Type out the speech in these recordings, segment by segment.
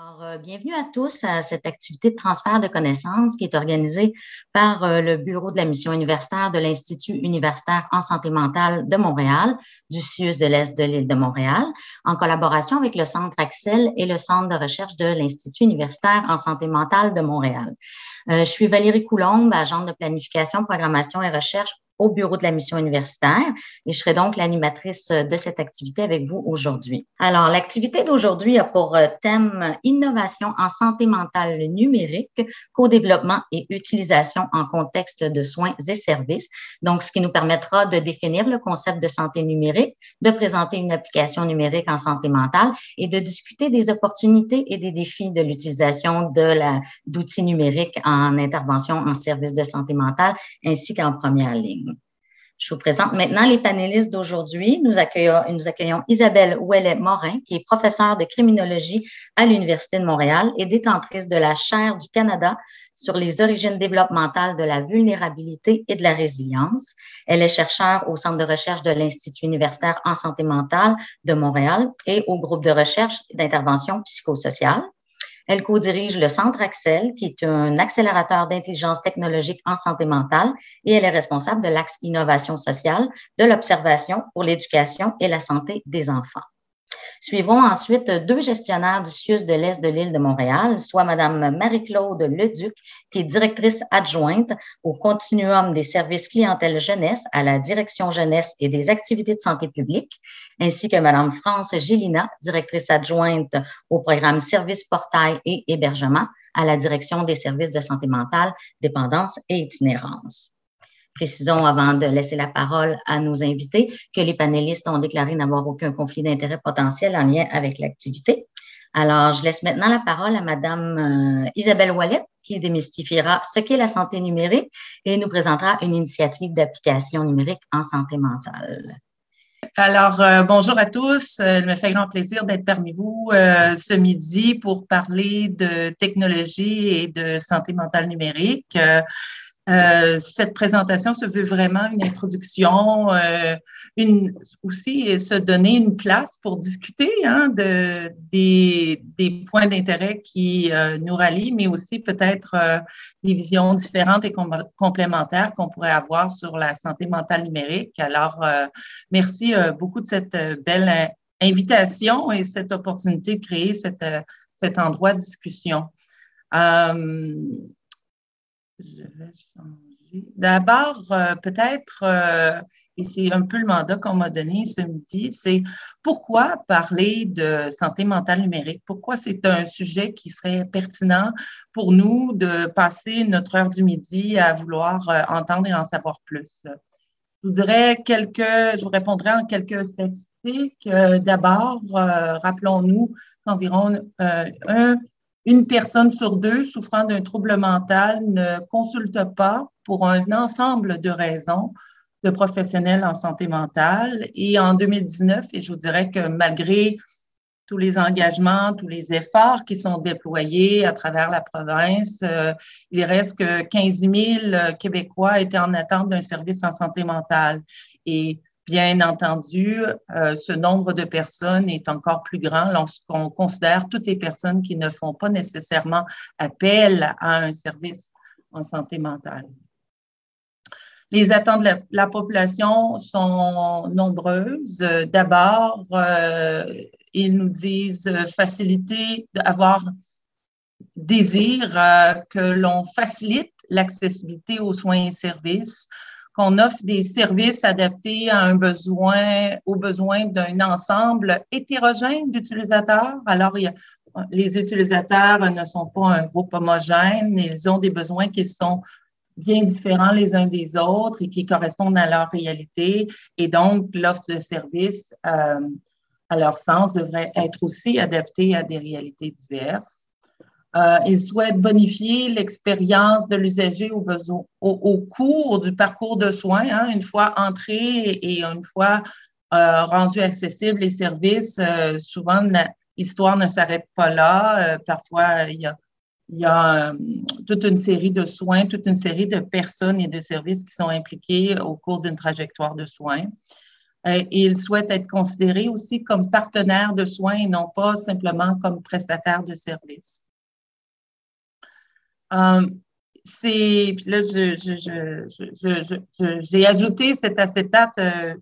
Bienvenue à tous à cette activité de transfert de connaissances qui est organisée par le Bureau de la mission universitaire de l'Institut universitaire en santé mentale de Montréal, du CIUS de l'Est de l'île de Montréal, en collaboration avec le Centre Axel et le Centre de recherche de l'Institut universitaire en santé mentale de Montréal. Je suis Valérie Coulombe, agente de planification, programmation et recherche au Bureau de la mission universitaire et je serai donc l'animatrice de cette activité avec vous aujourd'hui. Alors, l'activité d'aujourd'hui a pour thème innovation en santé mentale numérique, co-développement et utilisation en contexte de soins et services. Donc, ce qui nous permettra de définir le concept de santé numérique, de présenter une application numérique en santé mentale et de discuter des opportunités et des défis de l'utilisation d'outils numériques en intervention en service de santé mentale ainsi qu'en première ligne. Je vous présente maintenant les panélistes d'aujourd'hui. Nous accueillons Isabelle Ouellet-Morin, qui est professeure de criminologie à l'Université de Montréal et détentrice de la chaire du Canada sur les origines développementales de la vulnérabilité et de la résilience. Elle est chercheure au Centre de recherche de l'Institut universitaire en santé mentale de Montréal et au groupe de recherche d'intervention psychosociale. Elle co-dirige le Centre Axel, qui est un accélérateur d'intelligence technologique en santé mentale, et elle est responsable de l'axe innovation sociale, de l'observation pour l'éducation et la santé des enfants. Suivront ensuite deux gestionnaires du CIUS de l'Est de l'île de Montréal, soit Mme Marie-Claude Leduc, qui est directrice adjointe au Continuum des services clientèle jeunesse à la Direction jeunesse et des activités de santé publique, ainsi que Mme France Gélina, directrice adjointe au programme Services portail et hébergement à la Direction des services de santé mentale, dépendance et itinérance. Précisons, avant de laisser la parole à nos invités, que les panélistes ont déclaré n'avoir aucun conflit d'intérêt potentiel en lien avec l'activité. Alors, je laisse maintenant la parole à Mme Isabelle Ouellet, qui démystifiera ce qu'est la santé numérique et nous présentera une initiative d'application numérique en santé mentale. Alors, bonjour à tous. Il me fait grand plaisir d'être parmi vous ce midi pour parler de technologie et de santé mentale numérique. Cette présentation se veut vraiment une introduction, aussi se donner une place pour discuter des points d'intérêt qui nous rallient, mais aussi peut-être des visions différentes et complémentaires qu'on pourrait avoir sur la santé mentale numérique. Alors, merci beaucoup de cette belle invitation et cette opportunité de créer cet endroit de discussion. Je vais changer. D'abord, peut-être, et c'est un peu le mandat qu'on m'a donné ce midi, c'est pourquoi parler de santé mentale numérique? Pourquoi c'est un sujet qui serait pertinent pour nous de passer notre heure du midi à vouloir entendre et en savoir plus? Je vous répondrai en quelques statistiques. D'abord, rappelons-nous qu'environ une personne sur deux souffrant d'un trouble mental ne consulte pas pour un ensemble de raisons de professionnels en santé mentale. Et en 2019, et je vous dirais que malgré tous les engagements, tous les efforts qui sont déployés à travers la province, il reste que 15 000 Québécois étaient en attente d'un service en santé mentale. Et bien entendu, ce nombre de personnes est encore plus grand lorsqu'on considère toutes les personnes qui ne font pas nécessairement appel à un service en santé mentale. Les attentes de la population sont nombreuses. D'abord, ils nous disent désir que l'on facilite l'accessibilité aux soins et services, qu'on offre des services adaptés à aux besoins d'un ensemble hétérogène d'utilisateurs. Alors, les utilisateurs ne sont pas un groupe homogène, ils ont des besoins qui sont bien différents les uns des autres et qui correspondent à leur réalité. Et donc, l'offre de services, à leur sens, devrait être aussi adaptée à des réalités diverses. Ils souhaitent bonifier l'expérience de l'usager au cours du parcours de soins, une fois entré et une fois rendu accessible les services. Souvent, l'histoire ne s'arrête pas là. Parfois, il y a toute une série de soins, toute une série de personnes et de services qui sont impliqués au cours d'une trajectoire de soins. Ils souhaitent être considérés aussi comme partenaires de soins et non pas simplement comme prestataires de services. Puis là, j'ai ajouté cet acétate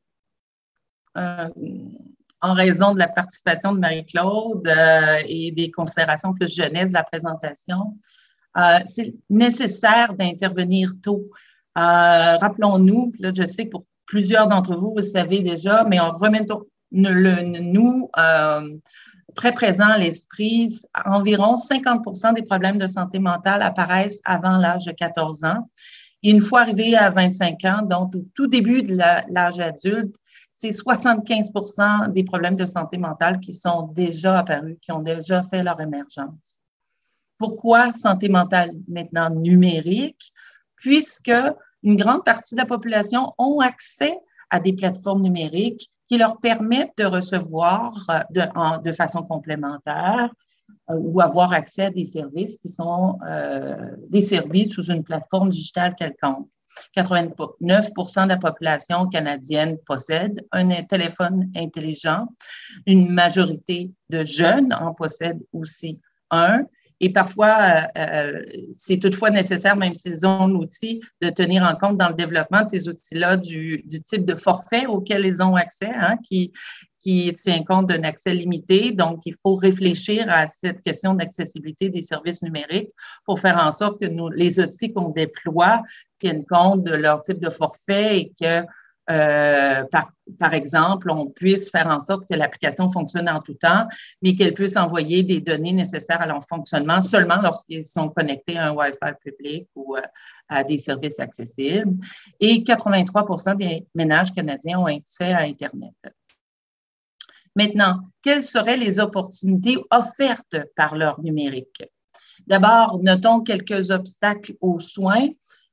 en raison de la participation de Marie-Claude et des considérations plus jeunesse de la présentation. C'est nécessaire d'intervenir tôt. Rappelons-nous, là, je sais que pour plusieurs d'entre vous, vous le savez déjà, mais on remet nous très présent à l'esprit, environ 50% des problèmes de santé mentale apparaissent avant l'âge de 14 ans. Et une fois arrivé à 25 ans, donc au tout début de l'âge adulte, c'est 75% des problèmes de santé mentale qui sont déjà apparus, qui ont déjà fait leur émergence. Pourquoi santé mentale maintenant numérique? Puisque une grande partie de la population ont accès à des plateformes numériques qui leur permettent de recevoir de façon complémentaire ou avoir accès à des services qui sont des services sous une plateforme digitale quelconque. 89% de la population canadienne possède un téléphone intelligent. Une majorité de jeunes en possèdent aussi un. Et parfois, c'est toutefois nécessaire, même s'ils ont l'outil, de tenir en compte dans le développement de ces outils-là du type de forfait auquel ils ont accès, qui tient compte d'un accès limité. Donc, il faut réfléchir à cette question d'accessibilité des services numériques pour faire en sorte que les outils qu'on déploie tiennent compte de leur type de forfait et que par exemple, on puisse faire en sorte que l'application fonctionne en tout temps, mais qu'elle puisse envoyer des données nécessaires à leur fonctionnement seulement lorsqu'ils sont connectés à un Wi-Fi public ou à des services accessibles. Et 83% des ménages canadiens ont accès à Internet. Maintenant, quelles seraient les opportunités offertes par leur numérique? D'abord, notons quelques obstacles aux soins.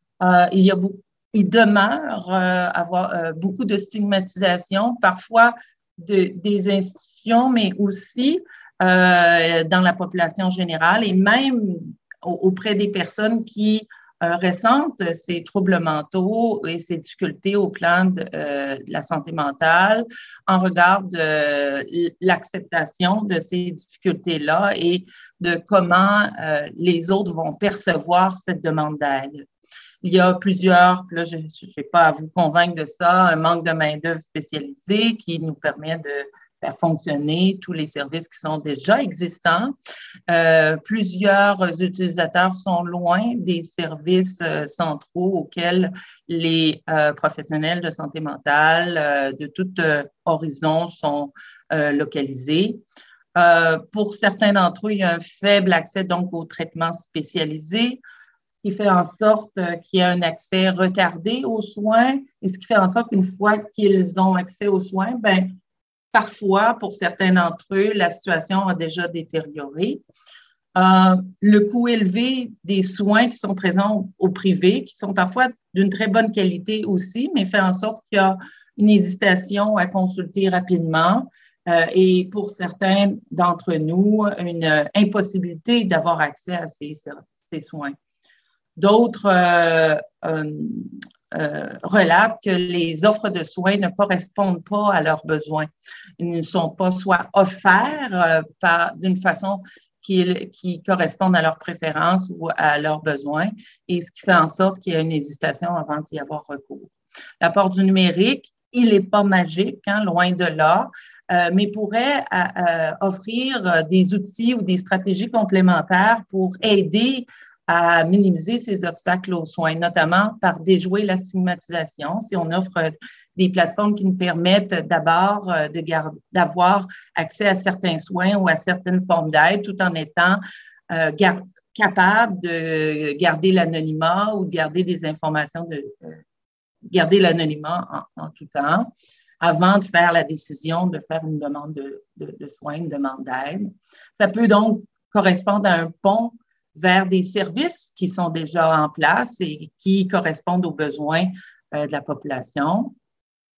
Il demeure avoir beaucoup de stigmatisation, parfois des institutions, mais aussi dans la population générale et même auprès des personnes qui ressentent ces troubles mentaux et ces difficultés au plan de la santé mentale en regard de l'acceptation de ces difficultés-là et de comment les autres vont percevoir cette demande d'aide. Il y a plusieurs, là, je ne vais pas à vous convaincre de ça, un manque de main-d'œuvre spécialisée qui nous permet de faire fonctionner tous les services qui sont déjà existants. Plusieurs utilisateurs sont loin des services centraux auxquels les professionnels de santé mentale de tout horizon sont localisés. Pour certains d'entre eux, il y a un faible accès donc aux traitements spécialisés, qui fait en sorte qu'il y a un accès retardé aux soins et ce qui fait en sorte qu'une fois qu'ils ont accès aux soins, bien, parfois, pour certains d'entre eux, la situation a déjà détérioré. Le coût élevé des soins qui sont présents au privé, qui sont parfois d'une très bonne qualité aussi, mais fait en sorte qu'il y a une hésitation à consulter rapidement et pour certains d'entre nous, une impossibilité d'avoir accès à ces soins. D'autres relatent que les offres de soins ne correspondent pas à leurs besoins. Ils ne sont pas soit offerts d'une façon qui correspondent à leurs préférences ou à leurs besoins, et ce qui fait en sorte qu'il y a une hésitation avant d'y avoir recours. L'apport du numérique, il n'est pas magique, loin de là, mais pourrait offrir des outils ou des stratégies complémentaires pour aider à minimiser ces obstacles aux soins, notamment par déjouer la stigmatisation. Si on offre des plateformes qui nous permettent d'abord d'avoir accès à certains soins ou à certaines formes d'aide, tout en étant capable de garder l'anonymat ou de garder des informations, garder l'anonymat en tout temps, avant de faire la décision de faire une demande de soins, une demande d'aide. Ça peut donc correspondre à un pont vers des services qui sont déjà en place et qui correspondent aux besoins de la population.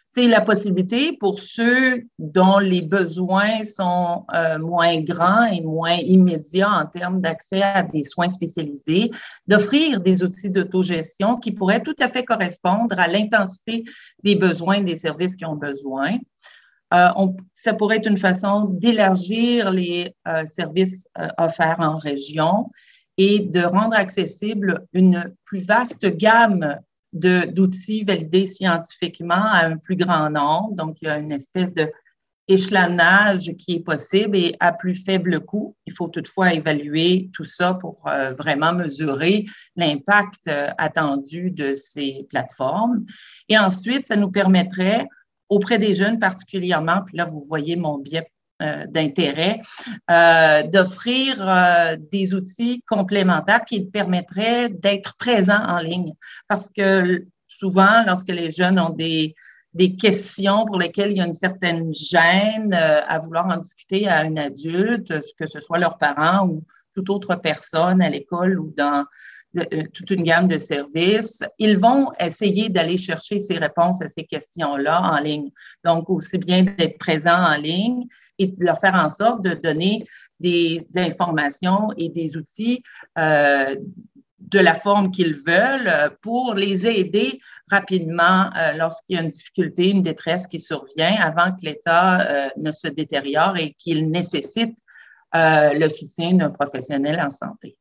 C'est la possibilité pour ceux dont les besoins sont moins grands et moins immédiats en termes d'accès à des soins spécialisés, d'offrir des outils d'autogestion qui pourraient tout à fait correspondre à l'intensité des besoins des services qui ont besoin. Ça pourrait être une façon d'élargir les services offerts en région et de rendre accessible une plus vaste gamme d'outils validés scientifiquement à un plus grand nombre. Donc, il y a une espèce d'échelonnage qui est possible et à plus faible coût. Il faut toutefois évaluer tout ça pour vraiment mesurer l'impact attendu de ces plateformes. Et ensuite, ça nous permettrait, auprès des jeunes particulièrement, puis là, vous voyez mon biais d'intérêt, d'offrir des outils complémentaires qui permettraient d'être présents en ligne. Parce que souvent, lorsque les jeunes ont des questions pour lesquelles il y a une certaine gêne à vouloir en discuter à un adulte, que ce soit leurs parents ou toute autre personne à l'école ou dans toute une gamme de services, ils vont essayer d'aller chercher ces réponses à ces questions-là en ligne. Donc, aussi bien d'être présents en ligne et de leur faire en sorte de donner des informations et des outils de la forme qu'ils veulent pour les aider rapidement lorsqu'il y a une difficulté, une détresse qui survient avant que l'état ne se détériore et qu'il nécessite le soutien d'un professionnel en santé.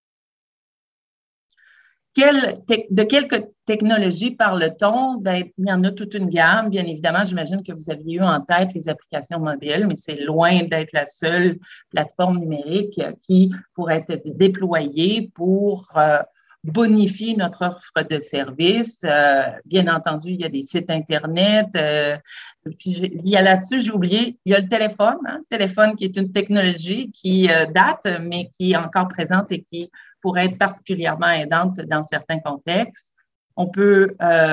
De quelle technologie parle-t-on? Bien, il y en a toute une gamme. Bien évidemment, j'imagine que vous aviez eu en tête les applications mobiles, mais c'est loin d'être la seule plateforme numérique qui pourrait être déployée pour bonifier notre offre de services. Bien entendu, il y a des sites Internet. Il y a là-dessus, j'ai oublié, il y a le téléphone, le téléphone qui est une technologie qui date, mais qui est encore présente et qui pourrait être particulièrement aidante dans certains contextes. On peut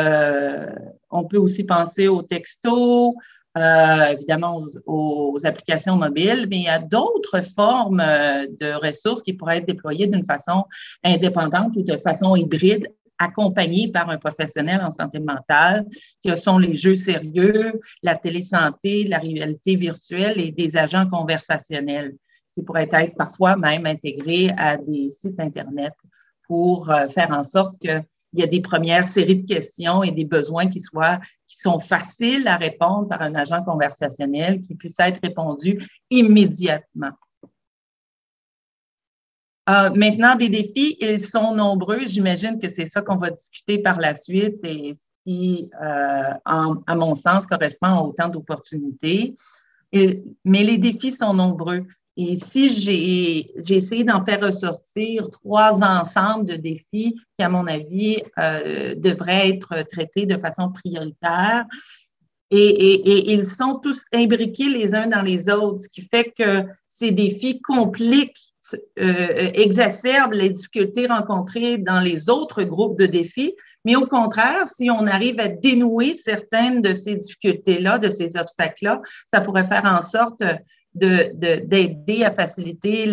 aussi penser aux textos, évidemment aux applications mobiles, mais il y a d'autres formes de ressources qui pourraient être déployées d'une façon indépendante ou de façon hybride, accompagnées par un professionnel en santé mentale, que sont les jeux sérieux, la télésanté, la réalité virtuelle et des agents conversationnels qui pourraient être parfois même intégrés à des sites Internet pour faire en sorte qu'il y ait des premières séries de questions et des besoins qui sont faciles à répondre par un agent conversationnel qui puisse être répondu immédiatement. Maintenant, des défis, ils sont nombreux. J'imagine que c'est ça qu'on va discuter par la suite et qui, à mon sens, correspond à autant d'opportunités. Mais les défis sont nombreux. Et si j'ai essayé d'en faire ressortir 3 ensembles de défis qui, à mon avis, devraient être traités de façon prioritaire, et ils sont tous imbriqués les uns dans les autres, ce qui fait que ces défis compliquent, exacerbent les difficultés rencontrées dans les autres groupes de défis. Mais au contraire, si on arrive à dénouer certaines de ces difficultés-là, de ces obstacles-là, ça pourrait faire en sorte d'aider à faciliter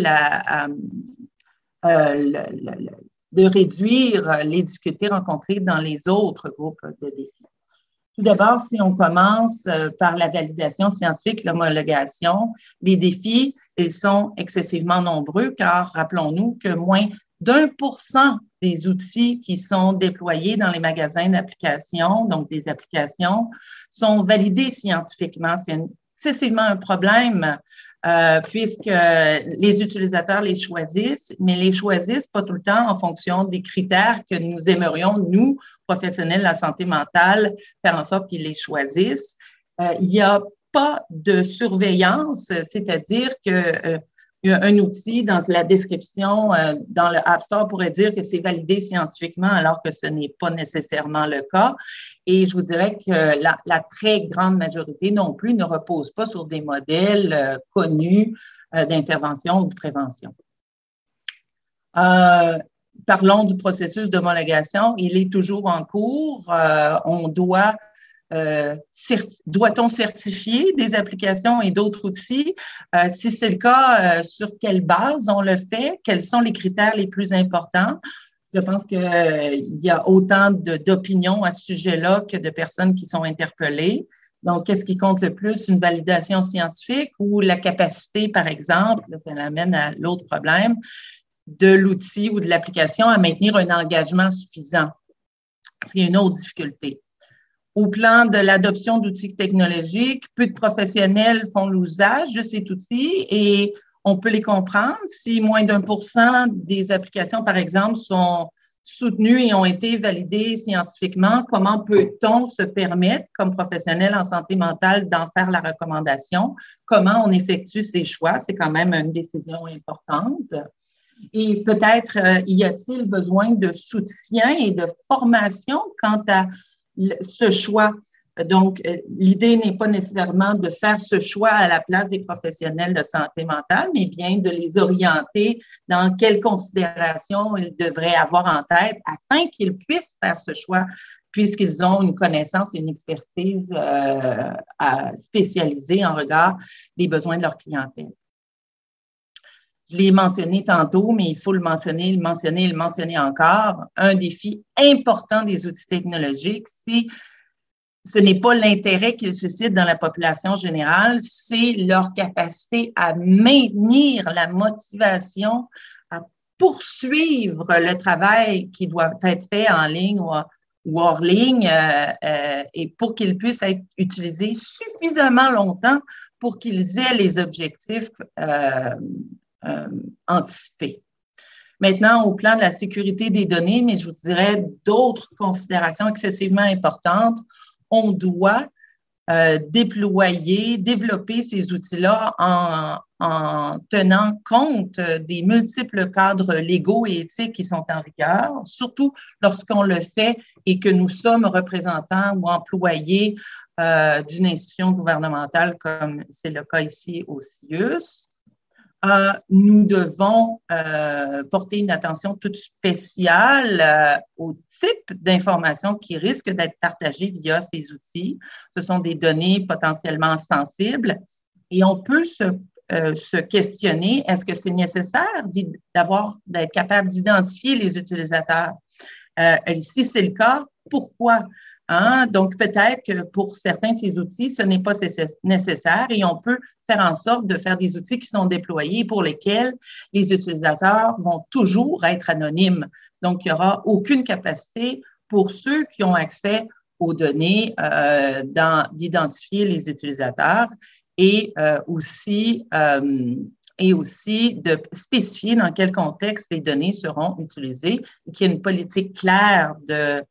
de réduire les difficultés rencontrées dans les autres groupes de défis. Tout d'abord, si on commence par la validation scientifique, l'homologation, les défis, ils sont excessivement nombreux car rappelons-nous que moins d'1% des outils qui sont déployés dans les magasins d'applications, donc des applications, sont validés scientifiquement. C'est excessivement un problème puisque les utilisateurs les choisissent, mais les choisissent pas tout le temps en fonction des critères que nous aimerions, nous, professionnels de la santé mentale, faire en sorte qu'ils les choisissent. Il n'y a pas de surveillance, c'est-à-dire que un outil dans la description dans le App Store pourrait dire que c'est validé scientifiquement alors que ce n'est pas nécessairement le cas. Et je vous dirais que la très grande majorité non plus ne repose pas sur des modèles connus d'intervention ou de prévention. Parlons du processus d'homologation. Il est toujours en cours. Doit-on certifier des applications et d'autres outils? Si c'est le cas, sur quelle base on le fait? Quels sont les critères les plus importants? Je pense qu'il y a autant d'opinions à ce sujet-là que de personnes qui sont interpellées. Donc, qu'est-ce qui compte le plus, une validation scientifique ou la capacité, par exemple, ça l'amène à l'autre problème, de l'outil ou de l'application à maintenir un engagement suffisant? C'est une autre difficulté. Au plan de l'adoption d'outils technologiques, peu de professionnels font l'usage de cet outil et on peut les comprendre. Si moins d'1% des applications, par exemple, sont soutenues et ont été validées scientifiquement, comment peut-on se permettre, comme professionnel en santé mentale, d'en faire la recommandation? Comment on effectue ces choix? C'est quand même une décision importante. Et peut-être y a-t-il besoin de soutien et de formation quant à ce choix. Donc, l'idée n'est pas nécessairement de faire ce choix à la place des professionnels de santé mentale, mais bien de les orienter dans quelles considérations ils devraient avoir en tête afin qu'ils puissent faire ce choix, puisqu'ils ont une connaissance et une expertise spécialisée en regard des besoins de leur clientèle. Je l'ai mentionné tantôt, mais il faut le mentionner encore. Un défi important des outils technologiques, ce n'est pas l'intérêt qu'ils suscitent dans la population générale, c'est leur capacité à maintenir la motivation, à poursuivre le travail qui doit être fait en ligne ou hors ligne et pour qu'ils puissent être utilisés suffisamment longtemps pour qu'ils aient les objectifs anticipés. Maintenant, au plan de la sécurité des données, mais je vous dirais d'autres considérations excessivement importantes, on doit développer ces outils-là en tenant compte des multiples cadres légaux et éthiques qui sont en vigueur, surtout lorsqu'on le fait et que nous sommes représentants ou employés d'une institution gouvernementale comme c'est le cas ici au CIUS. Nous devons porter une attention toute spéciale au type d'informations qui risquent d'être partagées via ces outils. Ce sont des données potentiellement sensibles et on peut se questionner, est-ce que c'est nécessaire d'être capable d'identifier les utilisateurs? Si c'est le cas, pourquoi? Donc, peut-être que pour certains de ces outils, ce n'est pas nécessaire et on peut faire en sorte de faire des outils qui sont déployés pour lesquels les utilisateurs vont toujours être anonymes. Donc, il n'y aura aucune capacité pour ceux qui ont accès aux données d'identifier les utilisateurs et aussi de spécifier dans quel contexte les données seront utilisées et qu'il y ait une politique claire de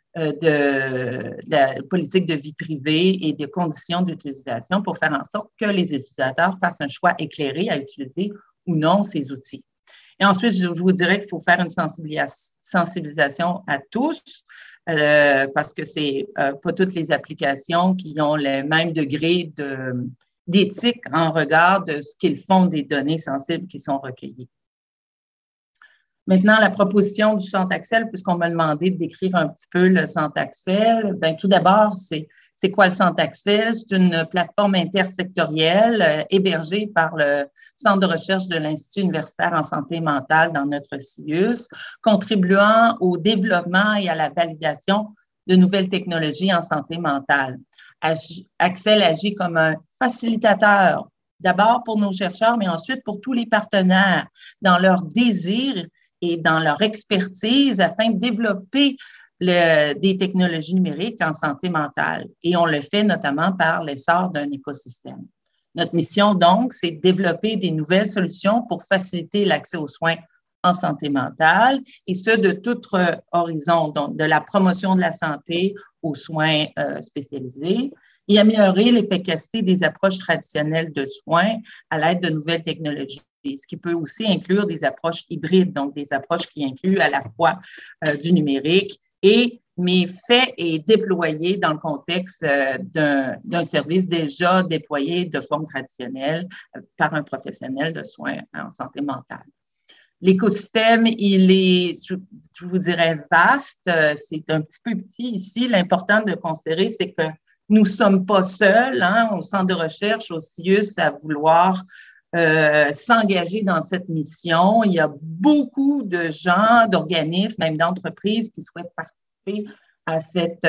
la politique de vie privée et des conditions d'utilisation pour faire en sorte que les utilisateurs fassent un choix éclairé à utiliser ou non ces outils. Et ensuite, je vous dirais qu'il faut faire une sensibilisation à tous parce que c'est pas toutes les applications qui ont le même degré d'éthique en regard de ce qu'ils font des données sensibles qui sont recueillies. Maintenant, la proposition du Centre Axel, puisqu'on m'a demandé de décrire un petit peu le Centre Axel, bien, tout d'abord, c'est quoi le Centre Axel? C'est une plateforme intersectorielle hébergée par le Centre de recherche de l'Institut universitaire en santé mentale dans notre CIUS, contribuant au développement et à la validation de nouvelles technologies en santé mentale. Axel agit comme un facilitateur, d'abord pour nos chercheurs, mais ensuite pour tous les partenaires dans leur désir et dans leur expertise afin de développer des technologies numériques en santé mentale. Et on le fait notamment par l'essor d'un écosystème. Notre mission, donc, c'est de développer des nouvelles solutions pour faciliter l'accès aux soins en santé mentale, et ce, de tout horizon, donc de la promotion de la santé aux soins spécialisés, et améliorer l'efficacité des approches traditionnelles de soins à l'aide de nouvelles technologies, ce qui peut aussi inclure des approches hybrides, donc des approches qui incluent à la fois du numérique mais fait et déployé dans le contexte d'un service déjà déployé de forme traditionnelle par un professionnel de soins en santé mentale. L'écosystème, il est, je vous dirais, vaste. C'est un petit peu petit ici. L'important de considérer, c'est que nous ne sommes pas seuls au centre de recherche, au CIUS, à vouloir s'engager dans cette mission. Il y a beaucoup de gens, d'organismes, même d'entreprises qui souhaitent participer à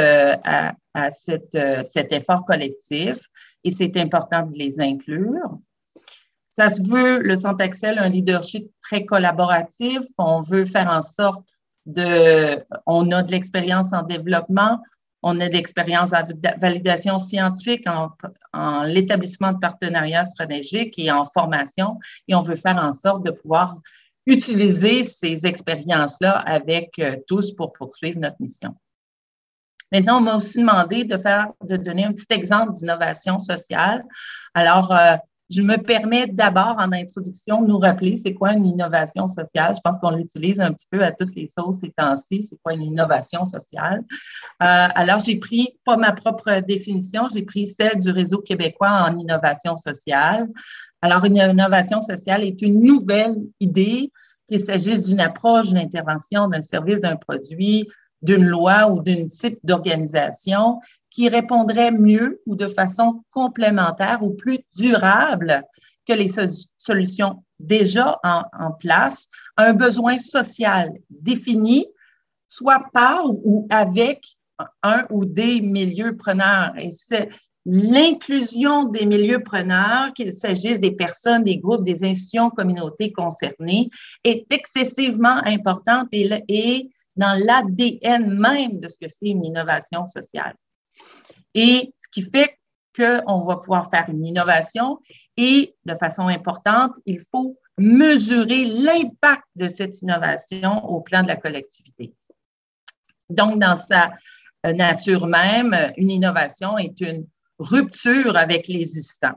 cet effort collectif et c'est important de les inclure. Ça se veut, le Centre Axel, un leadership très collaboratif. On veut faire en sorte on a de l'expérience en développement, on a de l'expérience en validation scientifique, en l'établissement de partenariats stratégiques et en formation. Et on veut faire en sorte de pouvoir utiliser ces expériences-là avec tous pour poursuivre notre mission. Maintenant, on m'a aussi demandé de donner un petit exemple d'innovation sociale. Alors, je me permets d'abord, en introduction, de nous rappeler c'est quoi une innovation sociale. Je pense qu'on l'utilise un petit peu à toutes les sauces ces temps-ci. C'est quoi une innovation sociale? Alors, j'ai pris, pas ma propre définition, j'ai pris celle du Réseau québécois en innovation sociale. Alors, une innovation sociale est une nouvelle idée, qu'il s'agisse d'une approche, d'une intervention, d'un service, d'un produit, d'une loi ou d'un type d'organisation qui répondrait mieux ou de façon complémentaire ou plus durable que les solutions déjà en place à un besoin social défini, soit par ou avec un ou des milieux preneurs. Et c'est l'inclusion des milieux preneurs, qu'il s'agisse des personnes, des groupes, des institutions, communautés concernées, est excessivement importante et dans l'ADN même de ce que c'est une innovation sociale. Et ce qui fait qu'on va pouvoir faire une innovation et de façon importante, il faut mesurer l'impact de cette innovation au plan de la collectivité. Donc, dans sa nature même, une innovation est une rupture avec l'existant.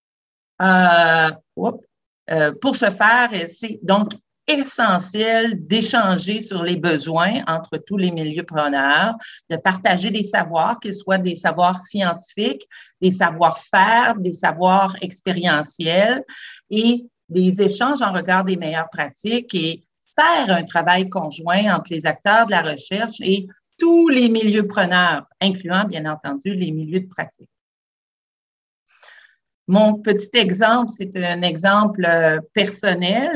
Pour ce faire, c'est donc essentiel d'échanger sur les besoins entre tous les milieux preneurs, de partager des savoirs, qu'ils soient des savoirs scientifiques, des savoir-faire, des savoirs expérientiels et des échanges en regard des meilleures pratiques et faire un travail conjoint entre les acteurs de la recherche et tous les milieux preneurs, incluant bien entendu les milieux de pratique. Mon petit exemple, c'est un exemple personnel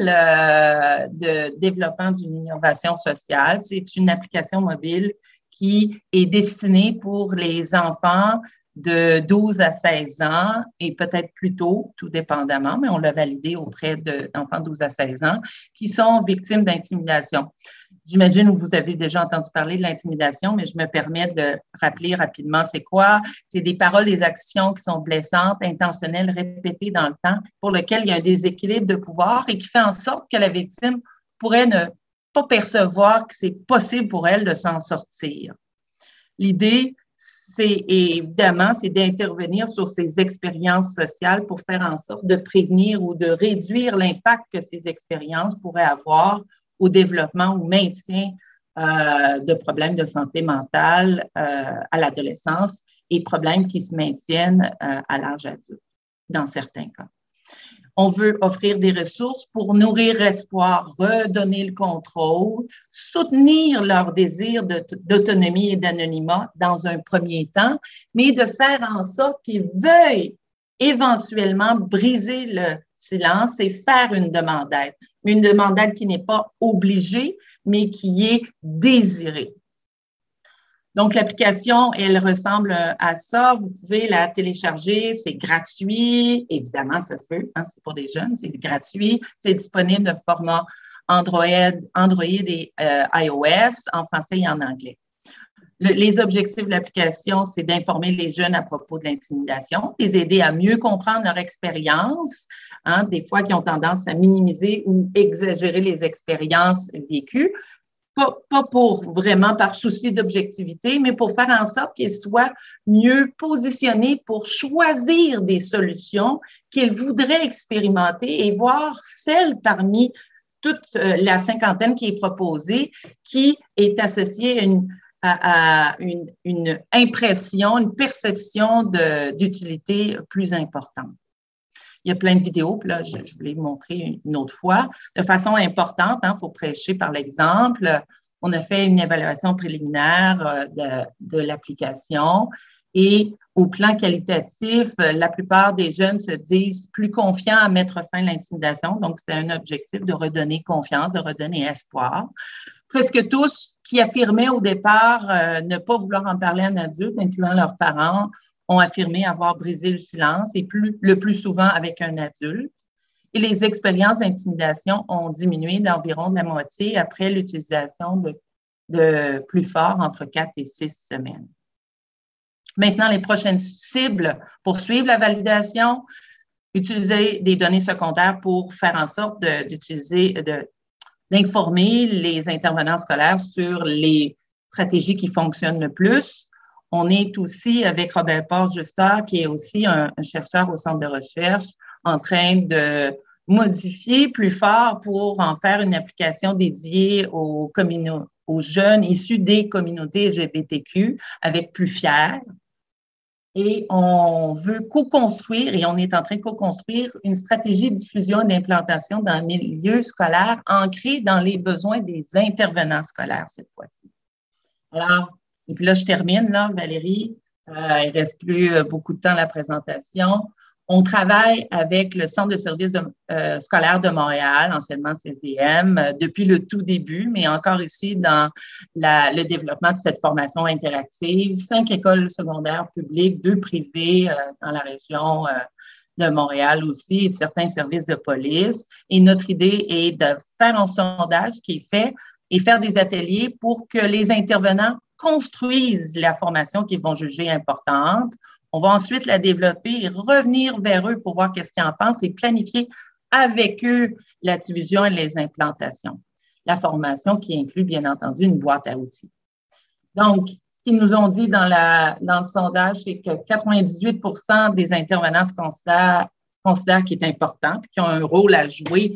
de développement d'une innovation sociale. C'est une application mobile qui est destinée pour les enfants de 12 à 16 ans et peut-être plus tôt, tout dépendamment, mais on l'a validé auprès d'enfants de 12 à 16 ans qui sont victimes d'intimidation. J'imagine que vous avez déjà entendu parler de l'intimidation, mais je me permets de rappeler rapidement c'est quoi. C'est des paroles, des actions qui sont blessantes, intentionnelles, répétées dans le temps, pour lesquelles il y a un déséquilibre de pouvoir et qui fait en sorte que la victime pourrait ne pas percevoir que c'est possible pour elle de s'en sortir. L'idée, évidemment, c'est d'intervenir sur ces expériences sociales pour faire en sorte de prévenir ou de réduire l'impact que ces expériences pourraient avoir au développement ou maintien de problèmes de santé mentale à l'adolescence et problèmes qui se maintiennent à l'âge adulte, dans certains cas. On veut offrir des ressources pour nourrir l'espoir, redonner le contrôle, soutenir leur désir d'autonomie et d'anonymat dans un premier temps, mais de faire en sorte qu'ils veuillent éventuellement briser le silence et faire une demande d'aide. Une demande d'aide qui n'est pas obligée, mais qui est désirée. Donc, l'application, elle ressemble à ça. Vous pouvez la télécharger, c'est gratuit. Évidemment, ça se peut, hein, c'est pour des jeunes, c'est gratuit. C'est disponible de format Android et iOS, en français et en anglais. Les objectifs de l'application, c'est d'informer les jeunes à propos de l'intimidation, les aider à mieux comprendre leur expérience, hein, des fois qui ont tendance à minimiser ou exagérer les expériences vécues, pas pour vraiment par souci d'objectivité, mais pour faire en sorte qu'ils soient mieux positionnés pour choisir des solutions qu'ils voudraient expérimenter et voir celle parmi toute la cinquantaine qui est proposée, qui est associée à une impression, une perception d'utilité plus importante. Il y a plein de vidéos, puis là, je voulais vous montrer une autre fois. De façon importante, il faut prêcher par l'exemple. On a fait une évaluation préliminaire de l'application et au plan qualitatif, la plupart des jeunes se disent plus confiants à mettre fin à l'intimidation. Donc, c'était un objectif de redonner confiance, de redonner espoir. Presque tous qui affirmaient au départ ne pas vouloir en parler à un adulte, incluant leurs parents, ont affirmé avoir brisé le silence et le plus souvent avec un adulte. Et les expériences d'intimidation ont diminué d'environ de la moitié après l'utilisation de plus fort entre 4 et 6 semaines. Maintenant, les prochaines cibles pour suivre la validation, utiliser des données secondaires pour faire en sorte d'informer les intervenants scolaires sur les stratégies qui fonctionnent le plus. On est aussi avec Robert Paul-Juster, qui est aussi un chercheur au centre de recherche, en train de modifier plus fort pour en faire une application dédiée aux jeunes issus des communautés LGBTQ avec Plus Fier. Et on veut co-construire, et on est en train de co-construire une stratégie de diffusion et d'implantation dans le milieu scolaire ancrée dans les besoins des intervenants scolaires cette fois-ci. Alors, et puis là, je termine, là, Valérie. Il ne reste plus beaucoup de temps à la présentation. On travaille avec le Centre de services scolaires de Montréal, anciennement CSDM, depuis le tout début, mais encore ici dans le développement de cette formation interactive. 5 écoles secondaires publiques, 2 privées dans la région de Montréal aussi, et de certains services de police. Et notre idée est de faire un sondage qui est fait et faire des ateliers pour que les intervenants construisent la formation qu'ils vont juger importante. On va ensuite la développer et revenir vers eux pour voir qu'est-ce qu'ils en pensent et planifier avec eux la diffusion et les implantations. La formation qui inclut, bien entendu, une boîte à outils. Donc, ce qu'ils nous ont dit dans le sondage, c'est que 98 des intervenants considèrent qu'il est important et qu'ils ont un rôle à jouer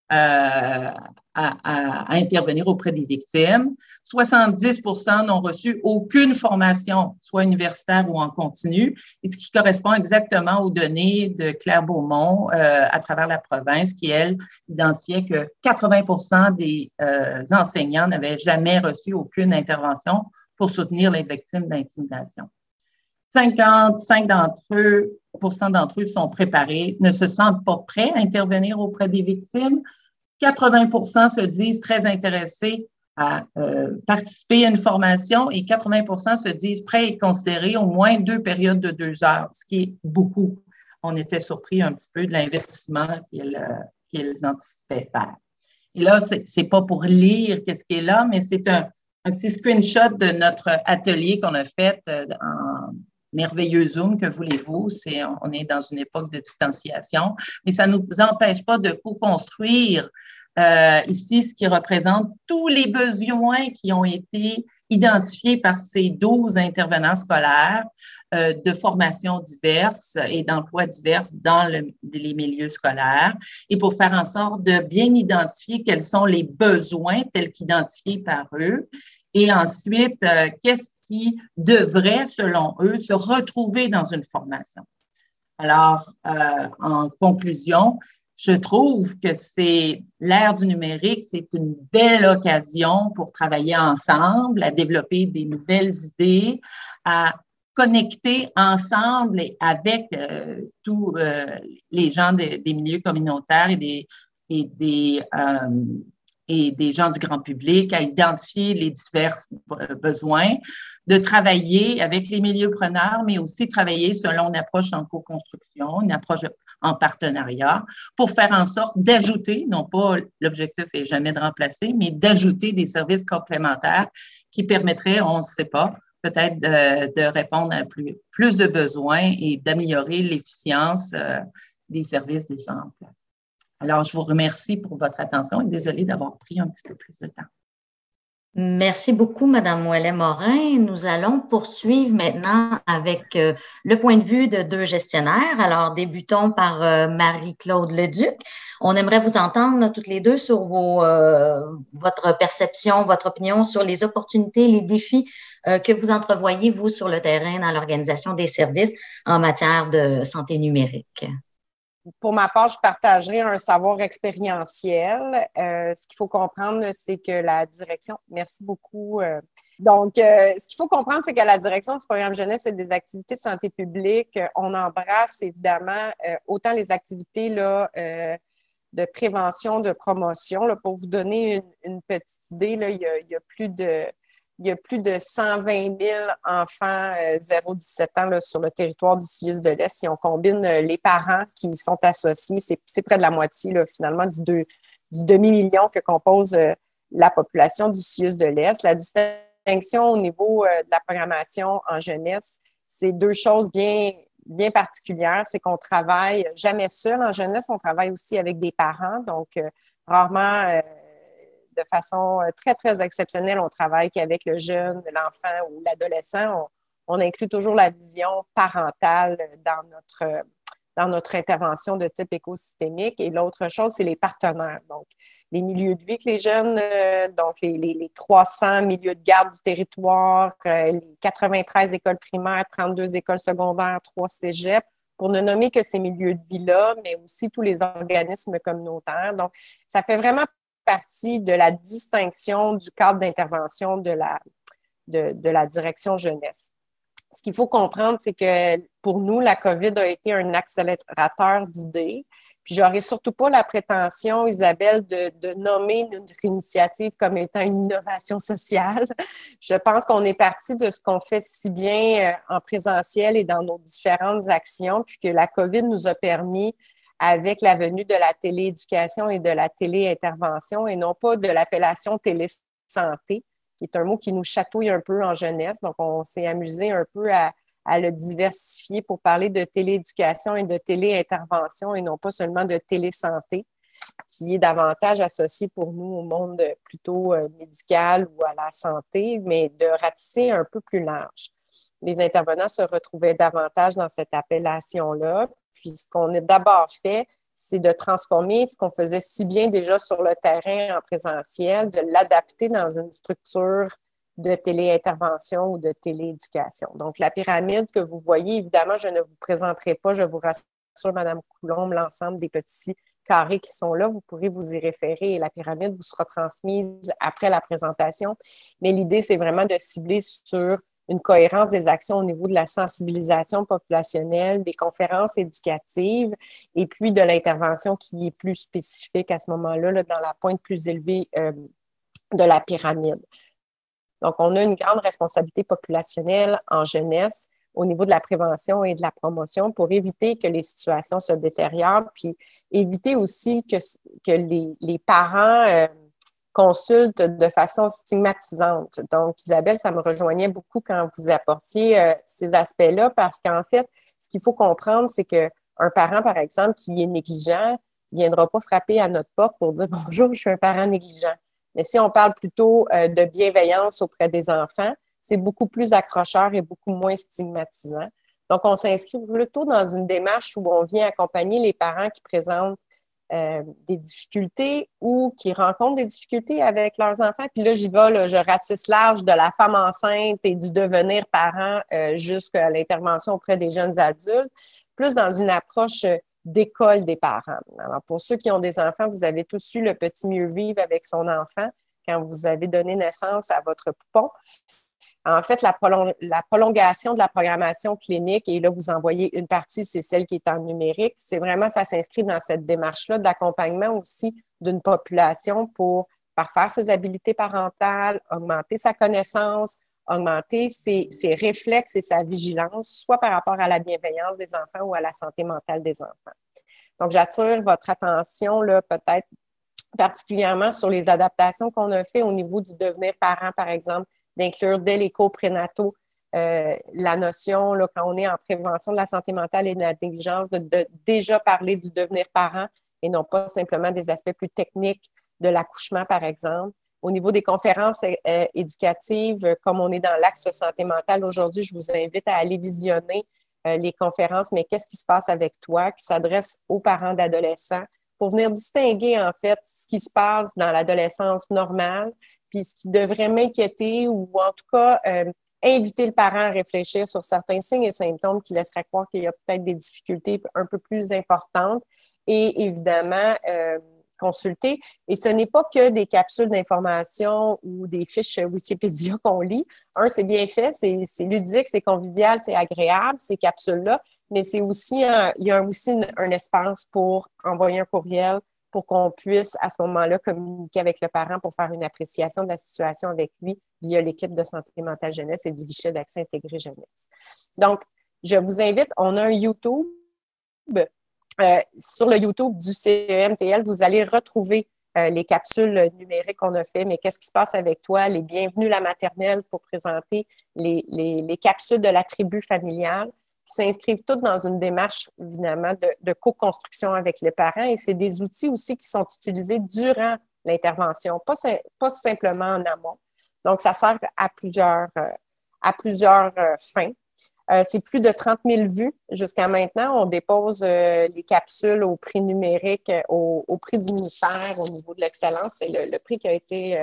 à intervenir auprès des victimes. 70 n'ont reçu aucune formation, soit universitaire ou en continu, et ce qui correspond exactement aux données de Claire Beaumont à travers la province, qui, elle, identifiait que 80 des enseignants n'avaient jamais reçu aucune intervention pour soutenir les victimes d'intimidation. 55 d'entre eux sont préparés, ne se sentent pas prêts à intervenir auprès des victimes. 80 se disent très intéressés à participer à une formation et 80 se disent prêts et considérer au moins 2 périodes de 2 heures, ce qui est beaucoup. On était surpris un petit peu de l'investissement qu'ils anticipaient faire. Et là, c'est pas pour lire qu'est-ce qui est là, mais c'est un petit screenshot de notre atelier qu'on a fait en merveilleux Zoom, que voulez-vous? On est dans une époque de distanciation, mais ça ne nous empêche pas de co-construire ici ce qui représente tous les besoins qui ont été identifiés par ces 12 intervenants scolaires de formations diverses et d'emplois divers dans les milieux scolaires et pour faire en sorte de bien identifier quels sont les besoins tels qu'identifiés par eux et ensuite, qu'est-ce qui devrait, selon eux, se retrouver dans une formation. Alors, en conclusion, je trouve que c'est l'ère du numérique, c'est une belle occasion pour travailler ensemble, à développer des nouvelles idées, à connecter ensemble et avec tous les gens des milieux communautaires et des gens du grand public, à identifier les divers besoins, de travailler avec les milieux preneurs, mais aussi travailler selon une approche en co-construction, une approche en partenariat, pour faire en sorte d'ajouter, non pas l'objectif n'est jamais de remplacer, mais d'ajouter des services complémentaires qui permettraient, on ne sait pas, peut-être de répondre à plus de besoins et d'améliorer l'efficience des services déjà en place. Alors, je vous remercie pour votre attention et désolée d'avoir pris un petit peu plus de temps. Merci beaucoup, Madame Ouellet-Morin. Nous allons poursuivre maintenant avec le point de vue de 2 gestionnaires. Alors, débutons par Marie-Claude Leduc. On aimerait vous entendre toutes les 2 sur votre perception, votre opinion sur les opportunités, les défis que vous entrevoyez, vous, sur le terrain dans l'organisation des services en matière de santé numérique. pour ma part, je partagerai un savoir expérientiel. Ce qu'il faut comprendre, c'est que la direction... Merci beaucoup. Ce qu'il faut comprendre, c'est que la direction du programme jeunesse et des activités de santé publique, on embrasse évidemment autant les activités là, de prévention, de promotion. Là, pour vous donner une petite idée, là, il y a plus de 120 000 enfants 0-17 ans là, sur le territoire du CIUS de l'Est. Si on combine les parents qui y sont associés, c'est près de la moitié là, finalement du demi-million que compose la population du CIUS de l'Est. La distinction au niveau de la programmation en jeunesse, c'est deux choses bien particulières. C'est qu'on travaille jamais seul en jeunesse, on travaille aussi avec des parents. Donc, rarement... de façon très, très exceptionnelle, on travaille qu'avec le jeune, l'enfant ou l'adolescent. On inclut toujours la vision parentale dans notre intervention de type écosystémique. Et l'autre chose, c'est les partenaires. Donc, les milieux de vie que les jeunes, donc les 300 milieux de garde du territoire, les 93 écoles primaires, 32 écoles secondaires, 3 cégeps, pour ne nommer que ces milieux de vie-là, mais aussi tous les organismes communautaires. Donc, ça fait vraiment partie de la distinction du cadre d'intervention de la direction jeunesse. Ce qu'il faut comprendre, c'est que pour nous, la COVID a été un accélérateur d'idées. Puis, j'aurais surtout pas la prétention, Isabelle, de nommer notre initiative comme étant une innovation sociale. Je pense qu'on est parti de ce qu'on fait si bien en présentiel et dans nos différentes actions, puis que la COVID nous a permis avec la venue de la télééducation et de la téléintervention et non pas de l'appellation télésanté, qui est un mot qui nous chatouille un peu en jeunesse. Donc, on s'est amusé un peu à le diversifier pour parler de télééducation et de téléintervention et non pas seulement de télésanté, qui est davantage associé pour nous au monde plutôt médical ou à la santé, mais de ratisser un peu plus large. Les intervenants se retrouvaient davantage dans cette appellation-là. Puis, ce qu'on a d'abord fait, c'est de transformer ce qu'on faisait si bien déjà sur le terrain en présentiel, de l'adapter dans une structure de téléintervention ou de télééducation. Donc, la pyramide que vous voyez, évidemment, je ne vous présenterai pas, je vous rassure, Mme Coulombe, l'ensemble des petits carrés qui sont là. Vous pourrez vous y référer et la pyramide vous sera transmise après la présentation. Mais l'idée, c'est vraiment de cibler sur une cohérence des actions au niveau de la sensibilisation populationnelle, des conférences éducatives et puis de l'intervention qui est plus spécifique à ce moment-là, là, dans la pointe plus élevée de la pyramide. Donc, on a une grande responsabilité populationnelle en jeunesse au niveau de la prévention et de la promotion pour éviter que les situations se détériorent, puis éviter aussi que les parents consultent de façon stigmatisante. Donc, Isabelle, ça me rejoignait beaucoup quand vous apportiez ces aspects-là parce qu'en fait, ce qu'il faut comprendre, c'est qu'un parent, par exemple, qui est négligent, ne viendra pas frapper à notre porte pour dire « Bonjour, je suis un parent négligent ». Mais si on parle plutôt de bienveillance auprès des enfants, c'est beaucoup plus accrocheur et beaucoup moins stigmatisant. Donc, on s'inscrit plutôt dans une démarche où on vient accompagner les parents qui présentent des difficultés ou qui rencontrent des difficultés avec leurs enfants. Puis là, j'y vais, là, je ratisse large de la femme enceinte et du devenir parent jusqu'à l'intervention auprès des jeunes adultes, plus dans une approche d'école des parents. Alors, pour ceux qui ont des enfants, vous avez tous eu le petit mieux vivre avec son enfant quand vous avez donné naissance à votre poupon. En fait, la prolongation de la programmation clinique, et là, vous envoyez une partie, c'est celle qui est en numérique, c'est vraiment, ça s'inscrit dans cette démarche-là d'accompagnement aussi d'une population pour parfaire ses habiletés parentales, augmenter sa connaissance, augmenter ses réflexes et sa vigilance, soit par rapport à la bienveillance des enfants ou à la santé mentale des enfants. Donc, j'attire votre attention, là, peut-être particulièrement sur les adaptations qu'on a fait au niveau du devenir parent, par exemple, d'inclure dès les cours prénataux la notion, là, quand on est en prévention de la santé mentale et de la négligence, de déjà parler du devenir parent et non pas simplement des aspects plus techniques de l'accouchement, par exemple. Au niveau des conférences éducatives, comme on est dans l'axe santé mentale aujourd'hui, je vous invite à aller visionner les conférences, mais qu'est-ce qui se passe avec toi, qui s'adresse aux parents d'adolescents pour venir distinguer, en fait, ce qui se passe dans l'adolescence normale, puis ce qui devrait m'inquiéter ou en tout cas inviter le parent à réfléchir sur certains signes et symptômes qui laisseraient croire qu'il y a peut-être des difficultés un peu plus importantes et évidemment consulter. Et ce n'est pas que des capsules d'information ou des fiches Wikipédia qu'on lit. C'est bien fait, c'est ludique, c'est convivial, c'est agréable, ces capsules-là, mais c'est aussi il y a aussi un espace pour envoyer un courriel pour qu'on puisse, à ce moment-là, communiquer avec le parent pour faire une appréciation de la situation avec lui via l'équipe de santé mentale jeunesse et du guichet d'accès intégré jeunesse. Donc, je vous invite, on a un YouTube. Sur le YouTube du CEMTL, vous allez retrouver les capsules numériques qu'on a fait, mais qu'est-ce qui se passe avec toi? Les bienvenus la maternelle pour présenter les capsules de la tribu familiale qui s'inscrivent toutes dans une démarche, évidemment, de co-construction avec les parents. Et c'est des outils aussi qui sont utilisés durant l'intervention, pas simplement en amont. Donc, ça sert à plusieurs fins. C'est plus de 30 000 vues jusqu'à maintenant. On dépose les capsules au prix numérique, au prix du ministère au niveau de l'excellence. C'est le prix qui a été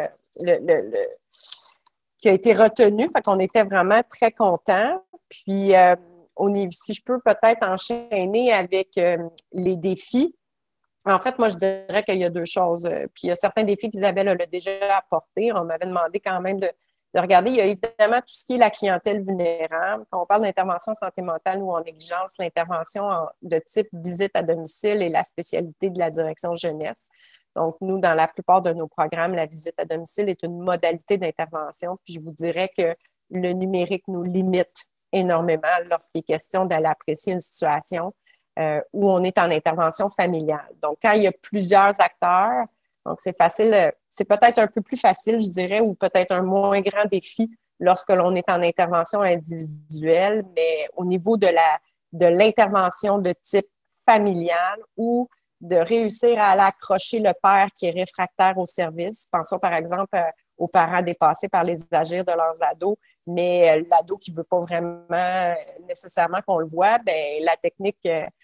qui a été retenu. Fait qu'on était vraiment très contents. Puis, si je peux peut-être enchaîner avec les défis. En fait, moi, je dirais qu'il y a deux choses. Puis, il y a certains défis qu'Isabelle a déjà apportés. On m'avait demandé quand même de regarder. Il y a évidemment tout ce qui est la clientèle vulnérable. Quand on parle d'intervention en santé mentale ou en négligence, l'intervention de type visite à domicile est la spécialité de la direction jeunesse. Donc, nous, dans la plupart de nos programmes, la visite à domicile est une modalité d'intervention. Puis, je vous dirais que le numérique nous limite énormément lorsqu'il est question d'aller apprécier une situation où on est en intervention familiale. Donc, quand il y a plusieurs acteurs, donc c'est facile, c'est peut-être un peu plus facile, je dirais, ou peut-être un moins grand défi lorsque l'on est en intervention individuelle, mais au niveau de l'intervention de type familial ou de réussir à aller accrocher le père qui est réfractaire au service. Pensons par exemple aux parents dépassés par les agirs de leurs ados, mais l'ado qui ne veut pas vraiment nécessairement qu'on le voit, bien, la technique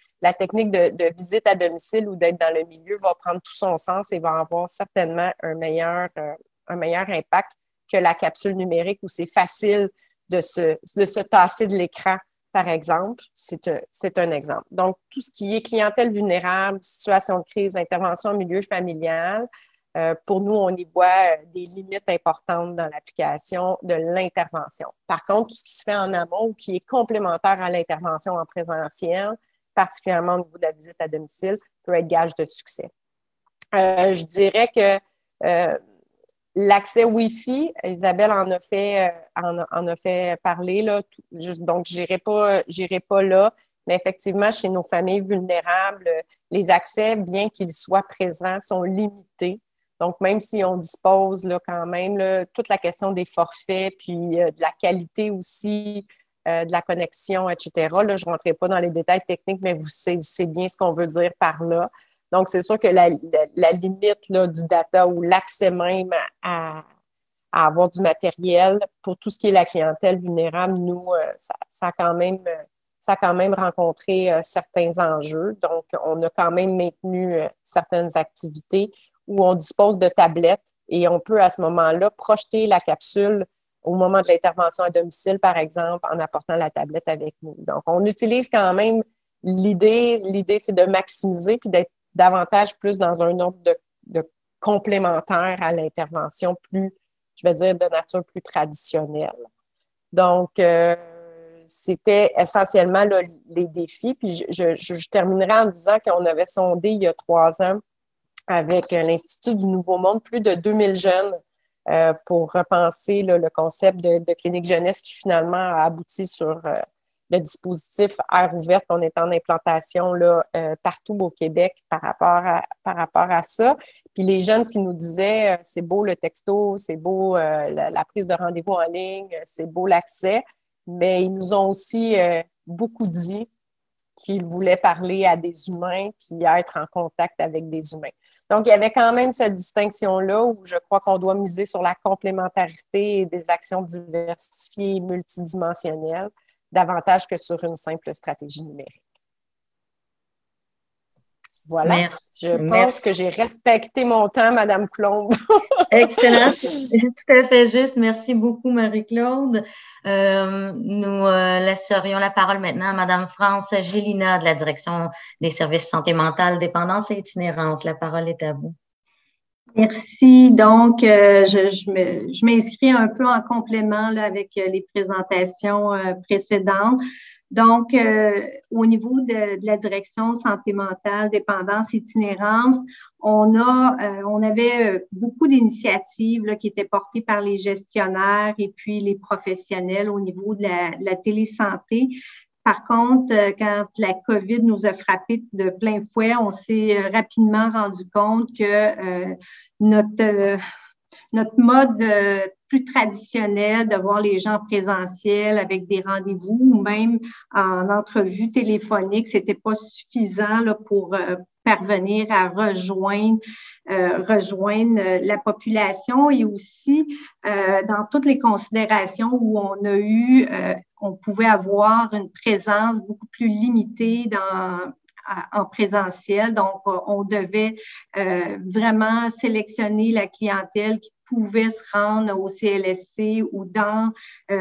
de visite à domicile ou d'être dans le milieu va prendre tout son sens et va avoir certainement un meilleur impact que la capsule numérique où c'est facile de se tasser de l'écran, par exemple. C'est un exemple. Donc, tout ce qui est clientèle vulnérable, situation de crise, intervention en milieu familial, pour nous, on y voit des limites importantes dans l'application de l'intervention. Par contre, tout ce qui se fait en amont ou qui est complémentaire à l'intervention en présentiel, particulièrement au niveau de la visite à domicile, peut être gage de succès. Je dirais que l'accès Wi-Fi, Isabelle en a fait parler, là, donc je n'irai pas là, mais effectivement, chez nos familles vulnérables, les accès, bien qu'ils soient présents, sont limités. Donc, même si on dispose là, quand même, là, toute la question des forfaits, puis de la qualité aussi, de la connexion, etc. Là, je ne rentrerai pas dans les détails techniques, mais vous saisissez bien ce qu'on veut dire par là. Donc, c'est sûr que la limite là, du data ou l'accès même à avoir du matériel pour tout ce qui est la clientèle vulnérable, nous, ça a quand même rencontré certains enjeux. Donc, on a quand même maintenu certaines activités où on dispose de tablettes et on peut à ce moment-là projeter la capsule au moment de l'intervention à domicile, par exemple, en apportant la tablette avec nous. Donc, on utilise quand même l'idée, c'est de maximiser puis d'être davantage plus dans un ordre de complémentaire à l'intervention plus, je vais dire, de nature plus traditionnelle. Donc, c'était essentiellement là, les défis. Puis, je terminerai en disant qu'on avait sondé il y a 3 ans avec l'Institut du Nouveau Monde plus de 2000 jeunes pour repenser là, le concept de clinique jeunesse qui finalement a abouti sur le dispositif Air ouverte. On est en implantation là, partout au Québec par rapport à ça. Puis les jeunes, ce qu'ils nous disaient, c'est beau le texto, c'est beau la prise de rendez-vous en ligne, c'est beau l'accès, mais ils nous ont aussi beaucoup dit qu'ils voulaient parler à des humains puis être en contact avec des humains. Donc, il y avait quand même cette distinction-là où je crois qu'on doit miser sur la complémentarité et des actions diversifiées et multidimensionnelles davantage que sur une simple stratégie numérique. Voilà. Merci. Je pense que j'ai respecté mon temps, Madame Coulombe. Excellent. Tout à fait juste. Merci beaucoup, Marie-Claude. Nous laisserions la parole maintenant à Madame France Gélina de la Direction des services santé mentale, dépendance et itinérance. La parole est à vous. Merci. Donc, je m'inscris un peu en complément là, avec les présentations précédentes. Donc, au niveau de la direction santé mentale, dépendance, itinérance, on avait beaucoup d'initiatives là, qui étaient portées par les gestionnaires et puis les professionnels au niveau de la télésanté. Par contre, quand la COVID nous a frappés de plein fouet, on s'est rapidement rendu compte que notre mode plus traditionnel de voir les gens présentiels avec des rendez-vous ou même en entrevue téléphonique, c'était pas suffisant là, pour parvenir à rejoindre la population et aussi dans toutes les considérations où on pouvait avoir une présence beaucoup plus limitée en présentiel. Donc, on devait vraiment sélectionner la clientèle qui pouvait se rendre au CLSC ou dans